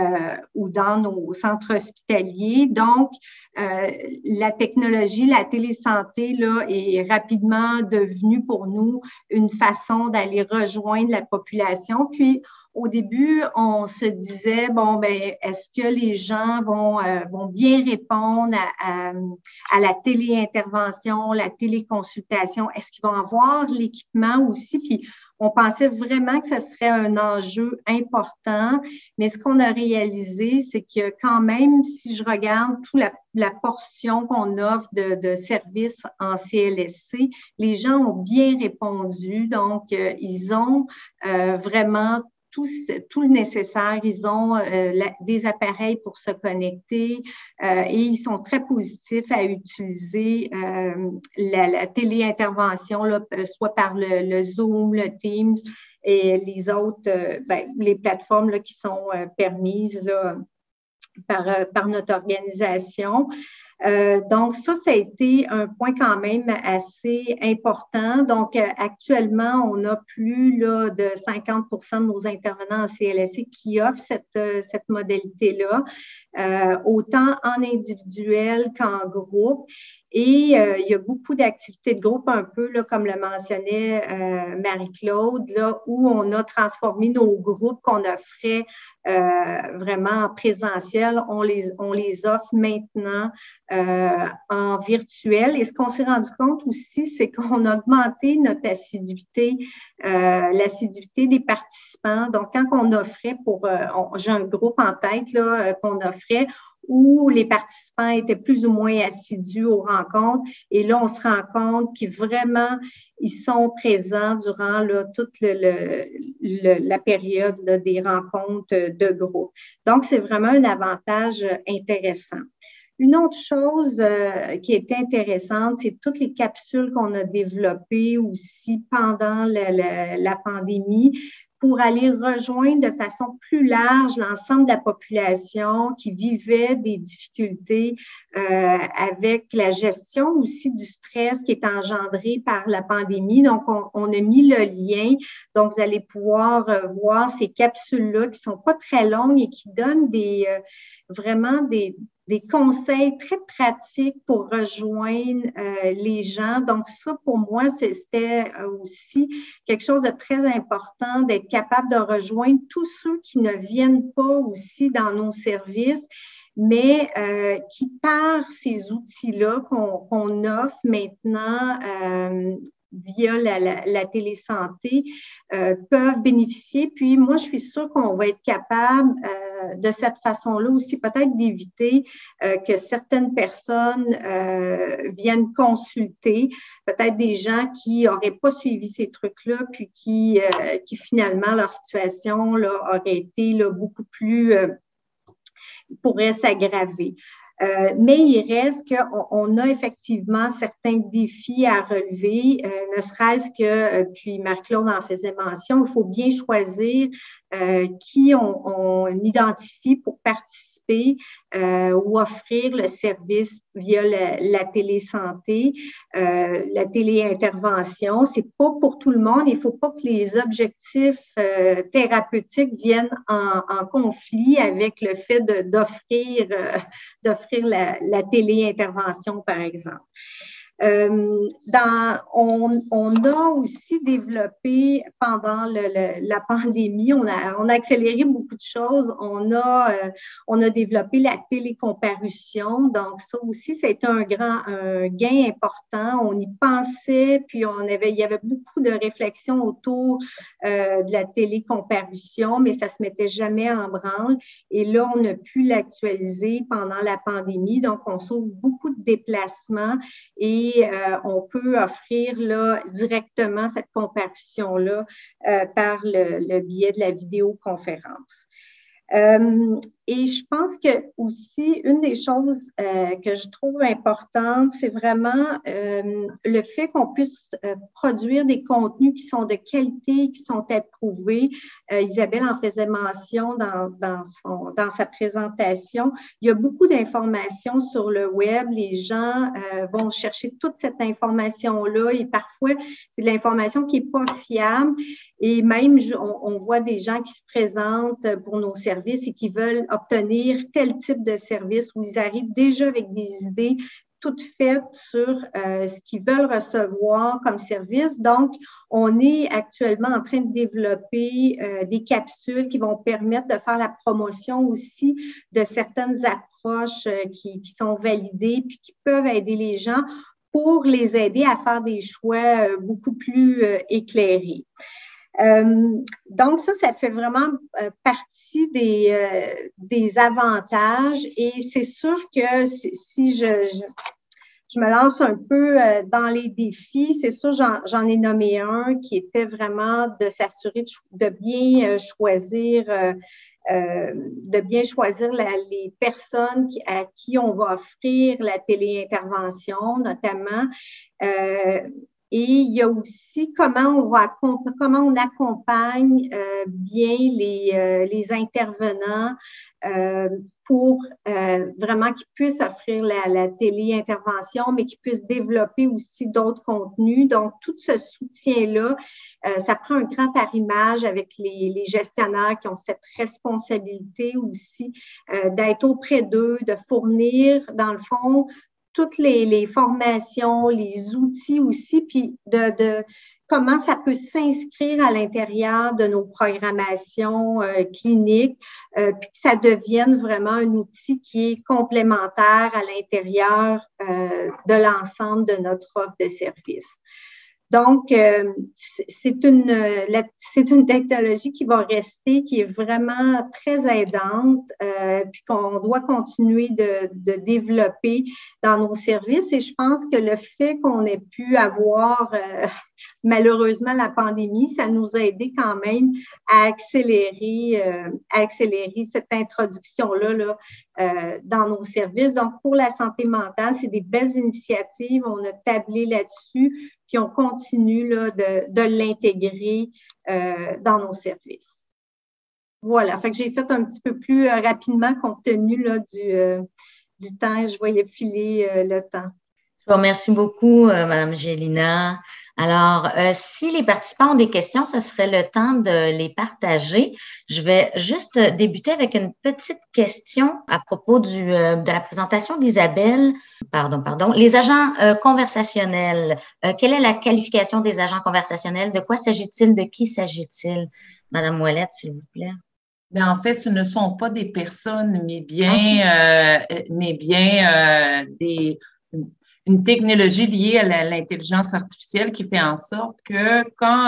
nos centres hospitaliers. Donc, la technologie, la télésanté là, est rapidement devenue pour nous une façon d'aller rejoindre la population. Puis, au début, on se disait, bon, ben, est-ce que les gens vont bien répondre à la téléintervention, la téléconsultation? Est-ce qu'ils vont avoir l'équipement aussi? Puis, on pensait vraiment que ce serait un enjeu important, mais ce qu'on a réalisé, c'est que quand même, si je regarde toute la portion qu'on offre de services en CLSC, les gens ont bien répondu. Donc, ils ont vraiment tout le nécessaire. Ils ont des appareils pour se connecter et ils sont très positifs à utiliser la téléintervention, là, soit par le Zoom, le Teams et les autres, les plateformes là, qui sont permises là, par notre organisation. Donc, ça a été un point quand même assez important. Donc, actuellement, on a plus là, de 50% de nos intervenants en CLSC qui offrent cette modalité-là, autant en individuel qu'en groupe. Et il y a beaucoup d'activités de groupe, un peu là, comme le mentionnait Marie-Claude, là, où on a transformé nos groupes qu'on offrait vraiment en présentiel. On les offre maintenant en virtuel. Et ce qu'on s'est rendu compte aussi, c'est qu'on a augmenté notre assiduité, l'assiduité des participants. Donc, quand on offrait j'ai un groupe en tête là, qu'on offrait, où les participants étaient plus ou moins assidus aux rencontres. Et là, on se rend compte qu'ils vraiment, ils sont présents durant là, toute la période là, des rencontres de groupe. Donc, c'est vraiment un avantage intéressant. Une autre chose qui est intéressante, c'est toutes les capsules qu'on a développées aussi pendant la pandémie, pour aller rejoindre de façon plus large l'ensemble de la population qui vivait des difficultés avec la gestion aussi du stress qui est engendré par la pandémie. Donc, on a mis le lien. Donc, vous allez pouvoir voir ces capsules-là qui ne sont pas très longues et qui donnent vraiment des conseils très pratiques pour rejoindre les gens. Donc, ça, pour moi, c'était aussi quelque chose de très important, d'être capable de rejoindre tous ceux qui ne viennent pas aussi dans nos services, mais qui, par ces outils-là qu'on offre maintenant via la télésanté, peuvent bénéficier. Puis moi, je suis sûre qu'on va être capable de cette façon-là aussi peut-être d'éviter que certaines personnes viennent consulter, peut-être des gens qui n'auraient pas suivi ces trucs-là, puis qui finalement, leur situation là, aurait été là, beaucoup plus pourrait s'aggraver. Mais il reste qu'on a effectivement certains défis à relever, ne serait-ce que, puis Marie-Claude en faisait mention, il faut bien choisir qui on identifie pour participer développer ou offrir le service via la télésanté, la téléintervention. C'est pas pour tout le monde. Il faut pas que les objectifs thérapeutiques viennent en conflit avec le fait d'offrir la téléintervention, par exemple. On a aussi développé pendant la pandémie, on a accéléré beaucoup de choses. On a développé la télécomparution. Donc, ça aussi, c'est un gain important. On y pensait, puis il y avait beaucoup de réflexions autour de la télécomparution, mais ça ne se mettait jamais en branle. Et là, on a pu l'actualiser pendant la pandémie. Donc, on sauve beaucoup de déplacements et on peut offrir là, directement cette comparution-là par le biais de la vidéoconférence. Et je pense que aussi, une des choses que je trouve importante, c'est vraiment le fait qu'on puisse produire des contenus qui sont de qualité, qui sont approuvés. Isabelle en faisait mention dans sa présentation. Il y a beaucoup d'informations sur le web. Les gens vont chercher toute cette information-là et parfois, c'est de l'information qui n'est pas fiable. Et même, on voit des gens qui se présentent pour nos services et qui veulent obtenir tel type de service où ils arrivent déjà avec des idées toutes faites sur ce qu'ils veulent recevoir comme service. Donc, on est actuellement en train de développer des capsules qui vont permettre de faire la promotion aussi de certaines approches qui sont validées puis qui peuvent aider les gens pour les aider à faire des choix beaucoup plus éclairés. Donc, ça fait vraiment partie des avantages et c'est sûr que si je me lance un peu dans les défis, c'est sûr, j'en ai nommé un qui était vraiment de s'assurer de bien choisir les personnes à qui on va offrir la téléintervention, notamment. Et il y a aussi comment on accompagne bien les intervenants pour vraiment qu'ils puissent offrir la téléintervention, mais qu'ils puissent développer aussi d'autres contenus. Donc, tout ce soutien-là, ça prend un grand arrimage avec les gestionnaires qui ont cette responsabilité aussi d'être auprès d'eux, de fournir, dans le fond, toutes les formations, les outils aussi, puis de comment ça peut s'inscrire à l'intérieur de nos programmations cliniques, puis que ça devienne vraiment un outil qui est complémentaire à l'intérieur de l'ensemble de notre offre de services. Donc, c'est une technologie qui va rester, qui est vraiment très aidante, puis qu'on doit continuer de développer dans nos services. Et je pense que le fait qu'on ait pu avoir, malheureusement, la pandémie, ça nous a aidé quand même à accélérer cette introduction-là dans nos services. Donc, pour la santé mentale, c'est des belles initiatives. On a tablé là-dessus. Puis on continue là, de l'intégrer dans nos services. Voilà, fait que j'ai fait un petit peu plus rapidement compte tenu là, du temps. Je voyais filer le temps. Je vous remercie beaucoup, Mme Gélina. Alors, si les participants ont des questions, ce serait le temps de les partager. Je vais juste débuter avec une petite question à propos de la présentation d'Isabelle. Pardon. Les agents conversationnels. Quelle est la qualification des agents conversationnels? De quoi s'agit-il? De qui s'agit-il? Madame Ouellette, s'il vous plaît. Bien, en fait, ce ne sont pas des personnes, mais bien une technologie liée à l'intelligence artificielle qui fait en sorte que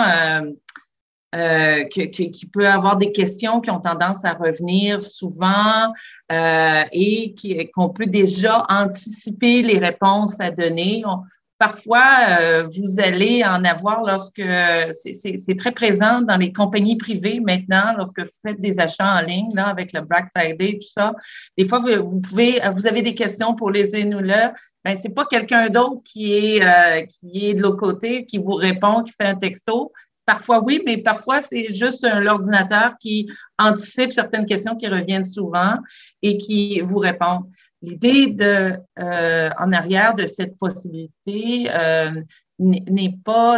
qu'il peut avoir des questions qui ont tendance à revenir souvent et qu'on peut déjà anticiper les réponses à donner. Parfois, vous allez en avoir lorsque c'est très présent dans les compagnies privées maintenant, lorsque vous faites des achats en ligne là, avec le Black Friday, tout ça. Des fois, vous avez des questions pour les uns ou l'autre. Ben, c'est pas quelqu'un d'autre qui est de l'autre côté, qui vous répond, qui fait un texto. Parfois, oui, mais parfois, c'est juste l'ordinateur qui anticipe certaines questions qui reviennent souvent et qui vous répond. L'idée en arrière de cette possibilité n'est pas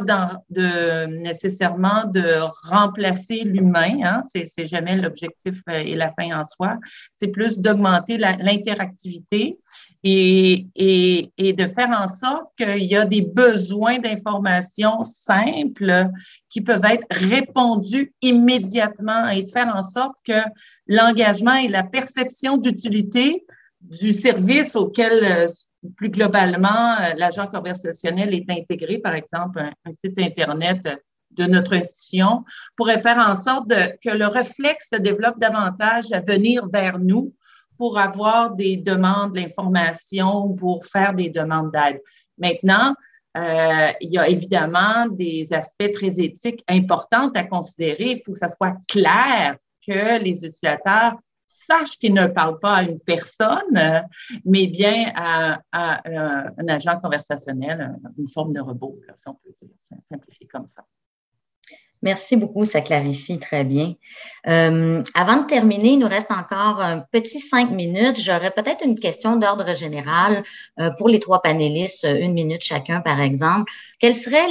nécessairement de remplacer l'humain, hein, c'est jamais l'objectif et la fin en soi, c'est plus d'augmenter l'interactivité et de faire en sorte qu'il y a des besoins d'information simples qui peuvent être répondus immédiatement et de faire en sorte que l'engagement et la perception d'utilité du service auquel, plus globalement, l'agent conversationnel est intégré, par exemple, un site Internet de notre institution, pourrait faire en sorte que le réflexe se développe davantage à venir vers nous pour avoir des demandes d'information, pour faire des demandes d'aide. Maintenant, il y a évidemment des aspects très éthiques importants à considérer. Il faut que ça soit clair que les utilisateurs sachent qu'ils ne parlent pas à une personne, mais bien à un agent conversationnel, une forme de robot, là, si on peut dire, simplifié comme ça. Merci beaucoup, ça clarifie très bien. Avant de terminer, il nous reste encore un petit 5 minutes. J'aurais peut-être une question d'ordre général pour les 3 panélistes, 1 minute chacun, par exemple. Quels seraient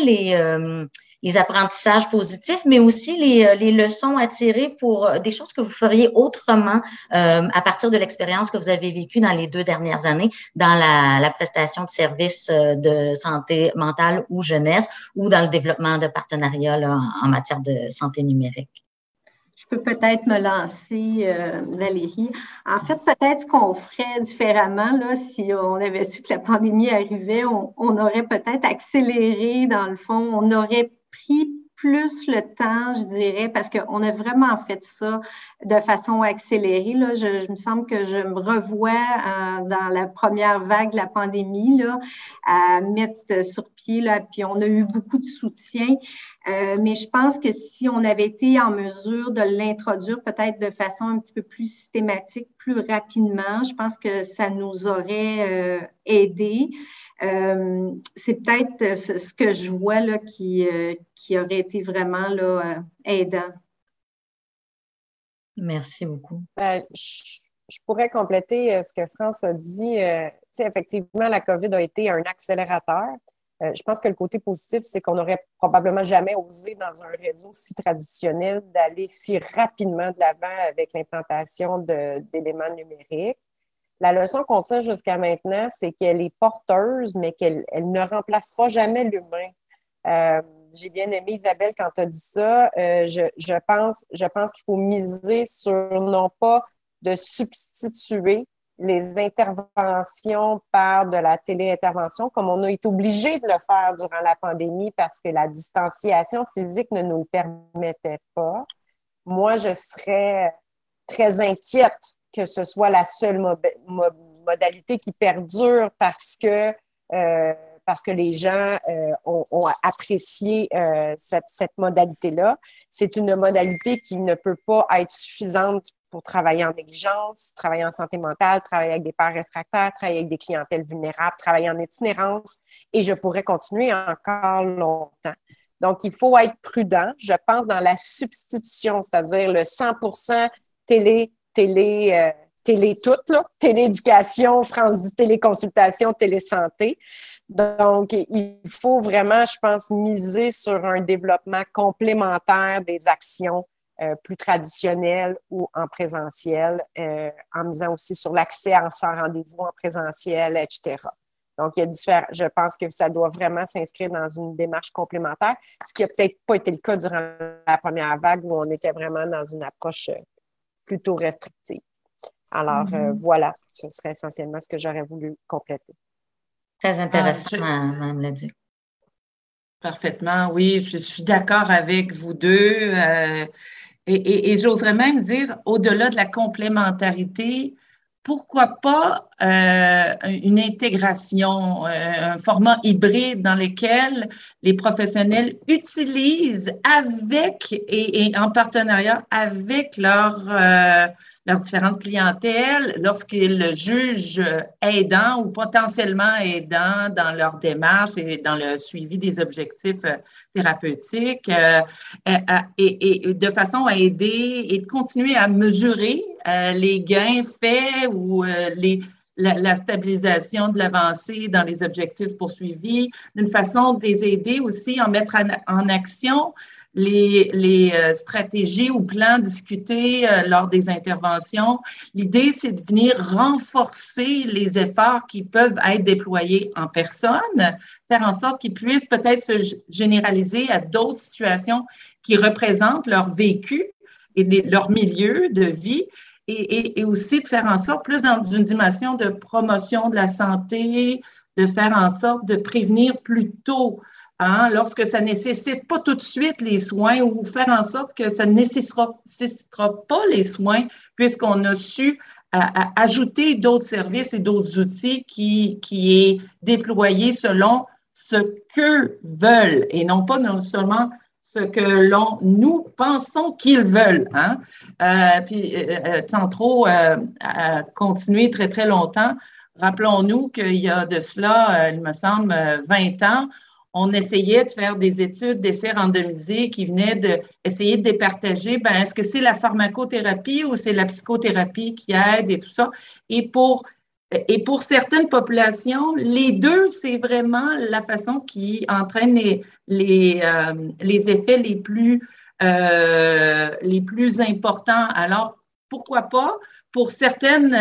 les apprentissages positifs, mais aussi les leçons à tirer pour des choses que vous feriez autrement à partir de l'expérience que vous avez vécue dans les 2 dernières années dans la prestation de services de santé mentale ou jeunesse ou dans le développement de partenariats là, en matière de santé numérique? Je peux peut-être me lancer, Valérie. En fait, peut-être ce qu'on ferait différemment, là, si on avait su que la pandémie arrivait, on aurait peut-être accéléré, dans le fond, on aurait pris plus le temps, je dirais, parce qu'on a vraiment fait ça de façon accélérée. Là. Je me semble que je me revois dans la première vague de la pandémie, là, à mettre sur pied, là, puis on a eu beaucoup de soutien. Mais je pense que si on avait été en mesure de l'introduire peut-être de façon un petit peu plus systématique, plus rapidement, je pense que ça nous aurait aidé. C'est peut-être ce que je vois là, qui aurait été vraiment là, aidant. Merci beaucoup. Je pourrais compléter ce que France a dit. Effectivement, la COVID a été un accélérateur. Je pense que le côté positif, c'est qu'on n'aurait probablement jamais osé dans un réseau si traditionnel d'aller si rapidement de l'avant avec l'implantation d'éléments numériques. La leçon qu'on tient jusqu'à maintenant, c'est qu'elle est porteuse, mais qu'elle ne remplacera jamais l'humain. J'ai bien aimé, Isabelle, quand tu as dit ça. Je pense qu'il faut miser sur non pas de substituer les interventions par de la téléintervention, comme on a été obligé de le faire durant la pandémie parce que la distanciation physique ne nous le permettait pas. Moi, je serais très inquiète que ce soit la seule modalité qui perdure parce que les gens ont apprécié cette modalité-là. C'est une modalité qui ne peut pas être suffisante pour travailler en négligence, travailler en santé mentale, travailler avec des pères réfractaires, travailler avec des clientèles vulnérables, travailler en itinérance, et je pourrais continuer encore longtemps. Donc, il faut être prudent, je pense, dans la substitution, c'est-à-dire le 100% télé toute, là, télééducation, France dit téléconsultation, télésanté. Donc, il faut vraiment, je pense, miser sur un développement complémentaire des actions plus traditionnelles ou en présentiel, en misant aussi sur l'accès sans rendez-vous en présentiel, etc. Donc, je pense que ça doit vraiment s'inscrire dans une démarche complémentaire, ce qui n'a peut-être pas été le cas durant la première vague où on était vraiment dans une approche plutôt restrictive. Alors, voilà, ce serait essentiellement ce que j'aurais voulu compléter. Très intéressant, Mme Leduc. Parfaitement, oui, je suis d'accord avec vous deux. Et j'oserais même dire, au-delà de la complémentarité, pourquoi pas une intégration, un format hybride dans lequel les professionnels utilisent avec et en partenariat avec leurs différentes clientèles lorsqu'ils jugent aidants ou potentiellement aidants dans leur démarche et dans le suivi des objectifs thérapeutiques et de façon à aider et de continuer à mesurer les gains faits ou la stabilisation de l'avancée dans les objectifs poursuivis, d'une façon de les aider aussi à mettre en action les stratégies ou plans discutés lors des interventions. L'idée, c'est de venir renforcer les efforts qui peuvent être déployés en personne, faire en sorte qu'ils puissent peut-être se généraliser à d'autres situations qui représentent leur vécu et leur milieu de vie, et aussi de faire en sorte, plus dans une dimension de promotion de la santé, de faire en sorte de prévenir plus tôt, hein, lorsque ça ne nécessite pas tout de suite les soins, ou faire en sorte que ça ne nécessitera pas les soins, puisqu'on a su ajouter d'autres services et d'autres outils qui est déployé selon ce qu'eux veulent, et non pas seulement ce que nous pensons qu'ils veulent. Hein? Puis, sans trop continuer très, très longtemps, rappelons-nous qu'il y a de cela, il me semble, 20 ans, on essayait de faire des études d'essais randomisés qui venaient d'essayer de départager, est-ce que c'est la pharmacothérapie ou c'est la psychothérapie qui aide et tout ça. Et pour certaines populations, les deux, c'est vraiment la façon qui entraîne les effets les plus importants. Alors, pourquoi pas, pour certaines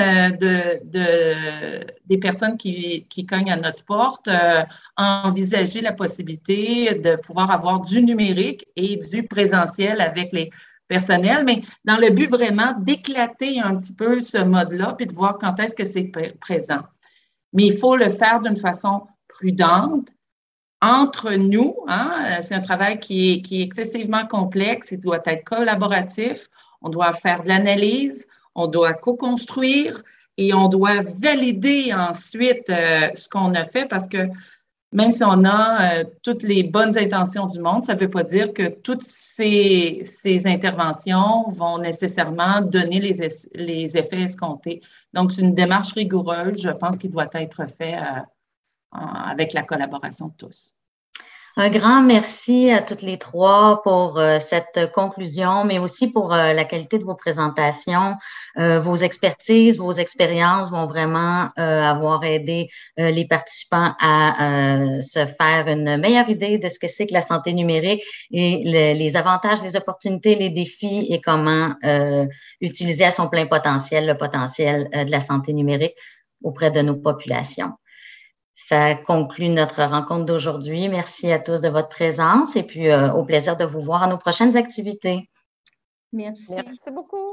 des personnes qui cognent à notre porte, envisager la possibilité de pouvoir avoir du numérique et du présentiel avec les personnel, mais dans le but vraiment d'éclater un petit peu ce mode-là puis de voir quand est-ce que c'est présent. Mais il faut le faire d'une façon prudente, entre nous. Hein? C'est un travail qui est excessivement complexe, il doit être collaboratif, on doit faire de l'analyse, on doit co-construire et on doit valider ensuite ce qu'on a fait, parce que même si on a toutes les bonnes intentions du monde, ça ne veut pas dire que toutes ces interventions vont nécessairement donner les effets escomptés. Donc, c'est une démarche rigoureuse, je pense, qui doit être faite avec la collaboration de tous. Un grand merci à toutes les trois pour cette conclusion, mais aussi pour la qualité de vos présentations. Vos expertises, vos expériences vont vraiment avoir aidé les participants à se faire une meilleure idée de ce que c'est que la santé numérique et les avantages, les opportunités, les défis et comment utiliser à son plein potentiel le potentiel de la santé numérique auprès de nos populations. Ça conclut notre rencontre d'aujourd'hui. Merci à tous de votre présence et puis au plaisir de vous voir à nos prochaines activités. Merci. Merci beaucoup.